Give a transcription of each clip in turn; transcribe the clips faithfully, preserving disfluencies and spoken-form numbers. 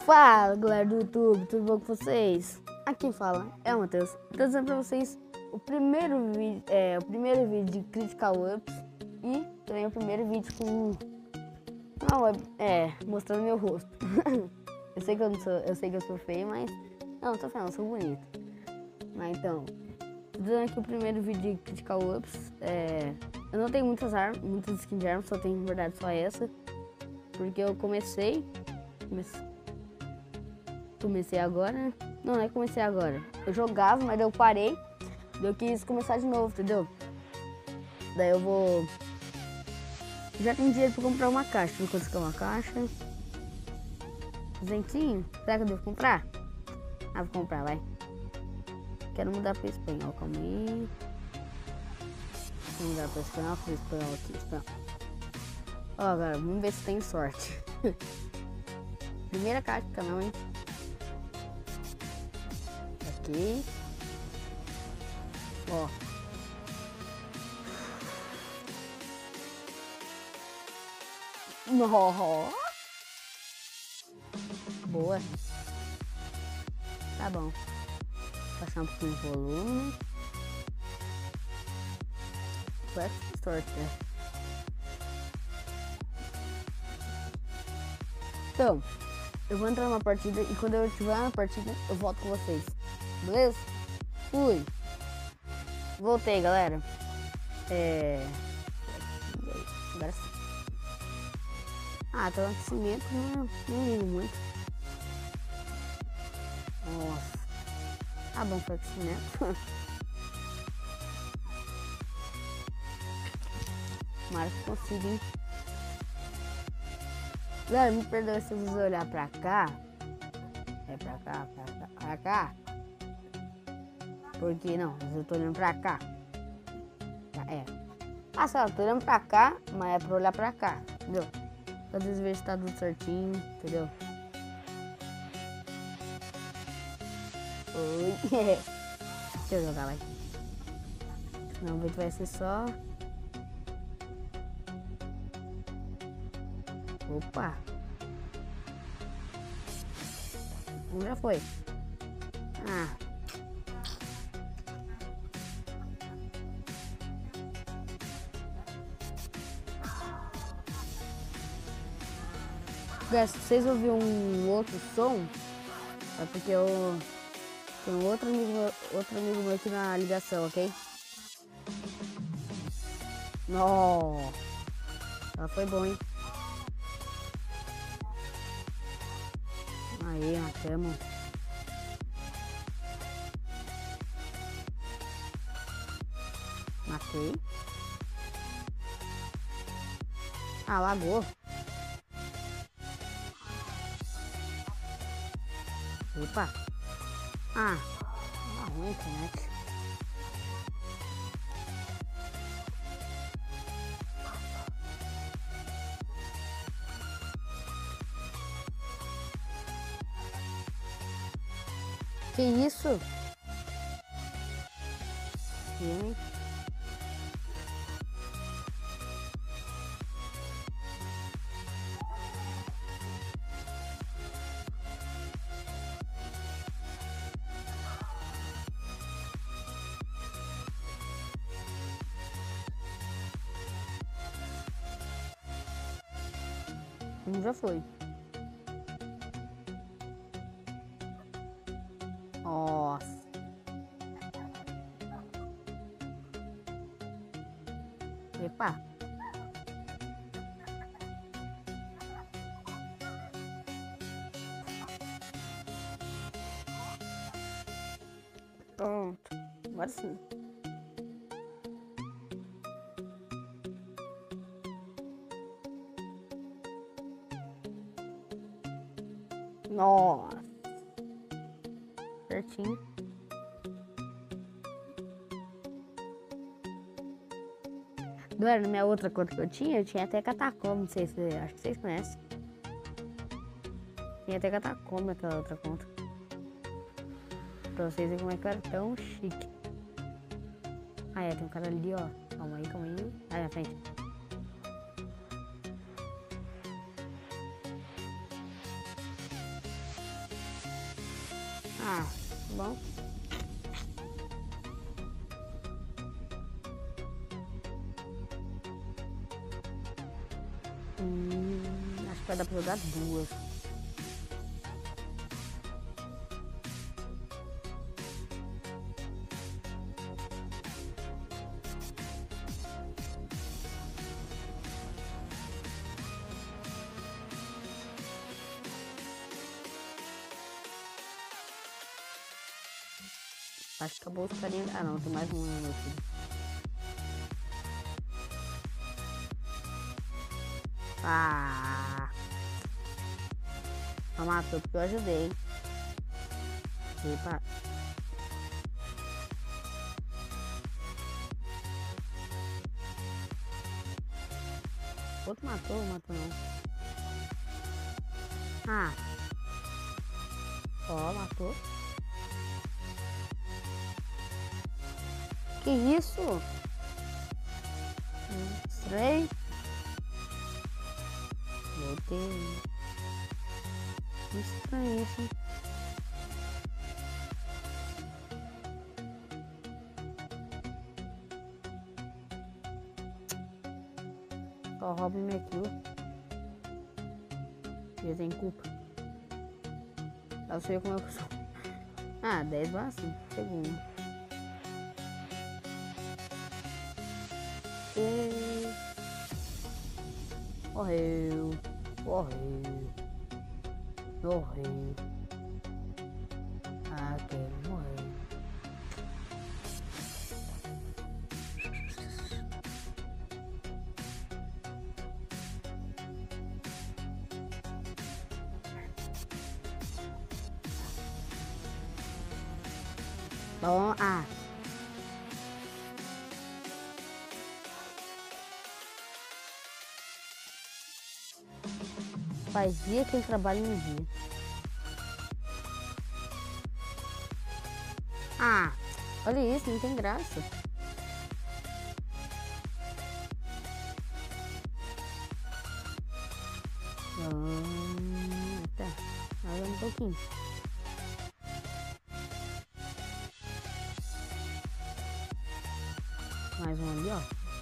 Fala, galera do YouTube, tudo bom com vocês? Aqui quem fala é o Matheus. Tô dizendo pra vocês o primeiro vídeo, é, o primeiro vídeo de Critical Ups e também o primeiro vídeo com não, é, é mostrando meu rosto. eu sei que eu não sou, eu sei que eu sou feio, mas não, não tô feio, eu sou bonito. Mas então, tô dizendo aqui o primeiro vídeo de Critical Ups. É, eu não tenho muitas armas, muitas skins de armas, só tenho na verdade só essa, porque eu comecei, comecei Comecei agora, né? Não, não é comecei agora. Eu jogava, mas daí eu parei. Daí eu quis começar de novo, entendeu? Daí eu vou... Já tenho dinheiro pra comprar uma caixa. Vou conseguir uma caixa. Duzentinho? Será que eu devo comprar? Ah, vou comprar, vai. Quero mudar pra espanhol, calma aí. Vou mudar pra espanhol, pra espanhol aqui, espanhol. Ó, agora, vamos ver se tem sorte. Primeira caixa do canal, hein? Aqui. Ó. Oh. Boa. Tá bom. Vou passar um pouquinho de volume. Vai ter sorte, né? Então, eu vou entrar numa partida e quando eu estiver na partida, eu volto com vocês. Beleza? Fui. Voltei, galera. É... Agora sim. Ah, tá no aquecimento, não, não ligo muito. Nossa. Tá bom pro aquecimento. Tomara que consiga, hein? Galera, me perdoe se vocês olhar pra cá. É pra cá, pra cá, pra cá. Porque não, eu tô olhando pra cá. É. Ah, sei lá, eu tô olhando pra cá, mas é pra olhar pra cá, entendeu? Às vezes ver se tá tudo certinho, entendeu? Oi. Deixa eu jogar, vai. Senão o vídeo vai ser só... Opa. Um já foi. Ah. Se vocês ouviram um outro som, é porque eu tenho outro amigo, meu, outro amigo meu aqui na ligação, ok? Nossa, ela foi bom, hein? Aí, matamos. Matei. Ah, lagou. Opa! Ah, tá ruim a internet. Que isso? Sim. Um já foi. Nossa. Epa. Pronto. Agora sim. Nossa. Certinho. Galera, na minha outra conta que eu tinha, eu tinha até catacomba, não sei se acho que vocês conhecem. Tinha até catacomba naquela outra conta. Pra vocês verem como é que eu era tão chique. Ah, é, tem um cara ali, ó. Calma aí, calma aí. Aí na frente. Ah, bom. Hum, acho que vai dar pra jogar duas. Acho que acabou os carinhas. Ah não, tem mais um meu filho. Ah, só matou porque eu ajudei. Epa. Outro matou, matou não. Ah. Ó, matou. Que isso? Hum, estranho. Voltei. Estranho isso. Só rouba minha kill. Já tem culpa. Eu sei como é que eu sou. Ah, dez vai assim. Segundo. E... Morreu. Morreu. Morreu. Ah, quem morreu. Bom, ah. Faz dia que ele trabalha no dia. Ah, olha isso, não tem graça. Hum, tá, olha um pouquinho. Mais um ali, ó.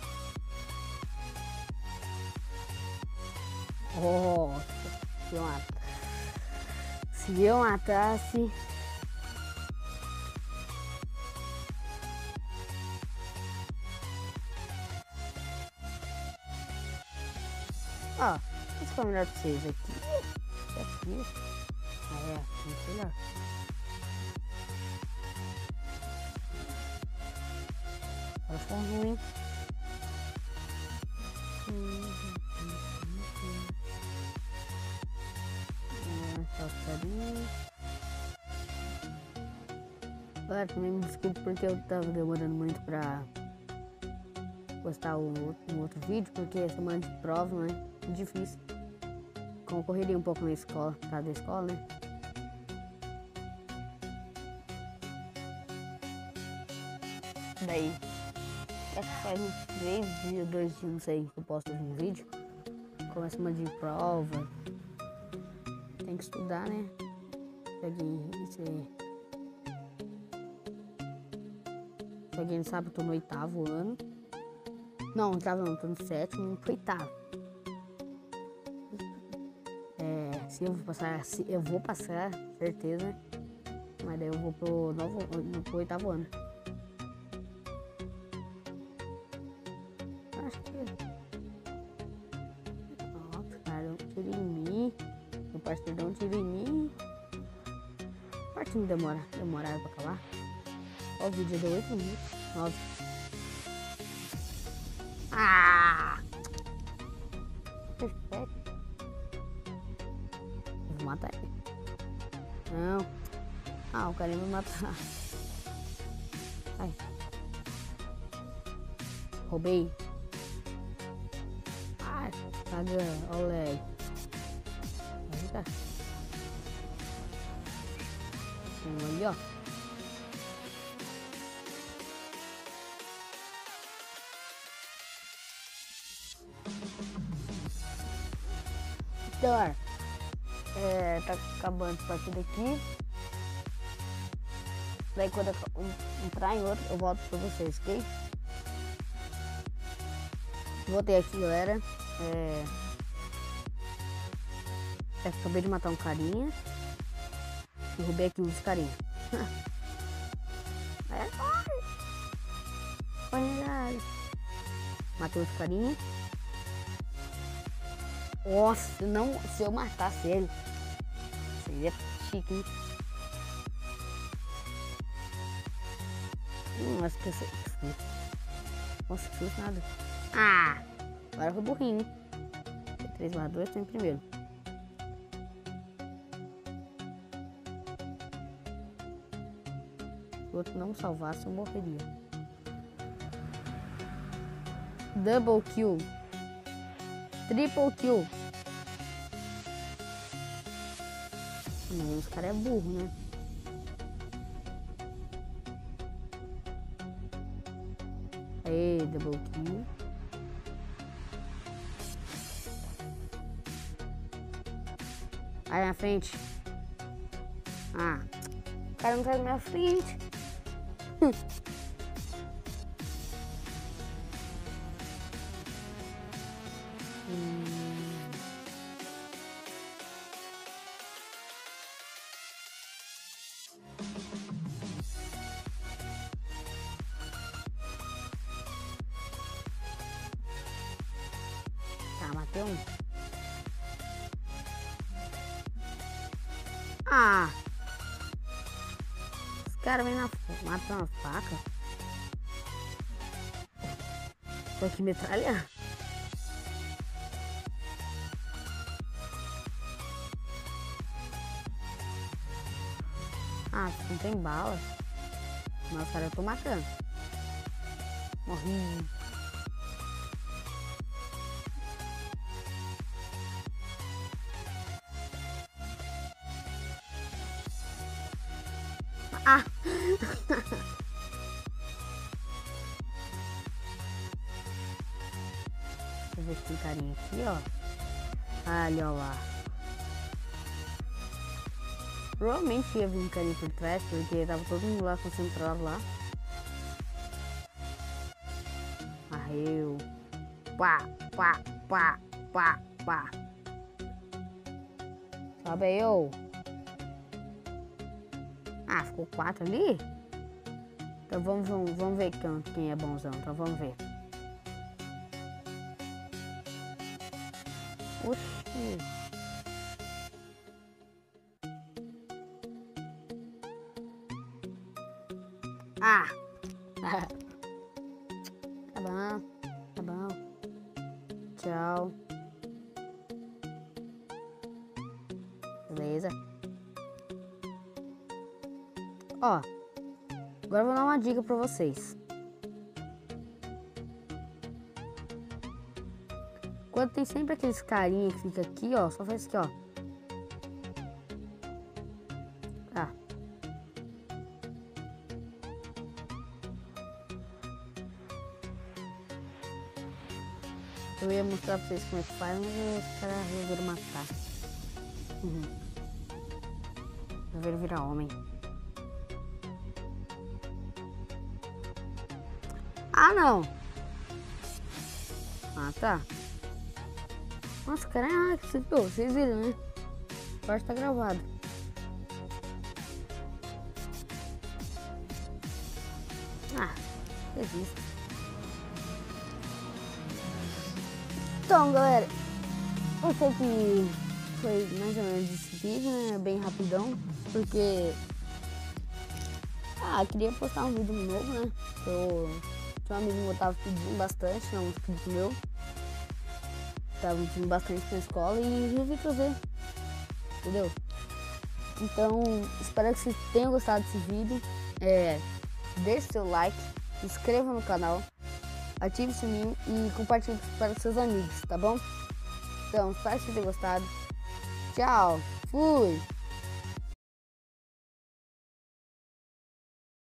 Oh, se eu matar, se eu matasse, ó, esse foi melhor pra vocês aqui. Aqui, ah, é, aqui melhor. Agora foi ruim. Hum. Claro, também me desculpe porque eu tava demorando muito pra postar um outro, um outro vídeo, porque é semana de prova, né? É difícil. Concorreria um pouco na escola, por causa da escola, né? Daí, acho que faz uns três dias, dois dias, não sei, que eu posto um vídeo. Começa uma de prova. Tem que estudar, né? Peguei esse. Pra quem não sabe, eu tô no oitavo ano. Não, oitavo não, tô no sétimo, pro oitavo. É, se eu vou passar, se eu vou passar, certeza. Mas daí eu vou pro novo, pro oitavo ano. Acho que. Nossa, cara, dá um tiro em mim. Meu parceiro dá um tiro em mim. A parte não demora, demorar pra acabar. Ó, o vídeo deu oito minutos. nove. Ah! Perfeito. Vou matar ele. Não. Ah, o cara vai me matar. Ai. Roubei. Ai, cagando. Olha o lag. Aí tá. Tem um ali, ó. Então, é, tá acabando essa partida aqui. Daí quando eu entrar em outro, eu volto pra vocês, ok? Voltei aqui, galera. É... é, acabei de matar um carinha. Derrubei aqui uns carinha. É, corre! Olha, matei outro carinha. Nossa, se, não, se eu matasse ele, seria chique, hein? Hum, as pessoas... Nossa, que fiz nada. Ah, agora foi burrinho. três barra dois, tô em primeiro. Se o outro não salvasse, eu morreria. Double kill. Triple kill. Mas os caras é burro, né? Aê, double kill. Aí na frente. Ah, o cara não tá na minha frente. Hum. Tá, matei um. Ah! Os caras vêm na matam uma faca. Tô aqui metralhando. Ah, não tem bala. Mas os caras eu tô matando. Morri. Ah! Deixa eu ver se tem carinha aqui, ó. Olha lá. Provavelmente ia vir um carinha por trás, porque tava todo mundo lá concentrado lá. Morreu. Pá, pá, pá, pá, pá. Sobe aí, ô. Ah, ficou quatro ali? Então vamos, vamos, vamos ver quem, quem é bonzão. Então vamos ver. Oxi. Ah! Tá bom, tá bom. Tchau. Beleza. Ó, agora eu vou dar uma dica pra vocês. Quando tem sempre aqueles carinha que fica aqui, ó, só faz aqui, ó. Tá. Eu ia mostrar pra vocês como é que faz, mas os caras resolveram matar. Uhum. Resolveram virar homem. Ah, não. Ah, tá. Nossa, caraca, vocês, pô, vocês viram, né? Pode estar gravado. Ah, existe. Então, galera, eu sei que foi mais ou menos esse vídeo, né? Bem rapidão, porque... Ah, eu queria postar um vídeo novo, né? Eu... Tinha um amigo meu que tava pedindo bastante, não, um inscrito meu. Tava pedindo bastante na escola e resolvi trazer. Entendeu? Então, espero que vocês tenham gostado desse vídeo. É, deixe seu like, se inscreva no canal, ative o sininho e compartilhe para os seus amigos, tá bom? Então, espero que vocês tenham gostado. Tchau, fui!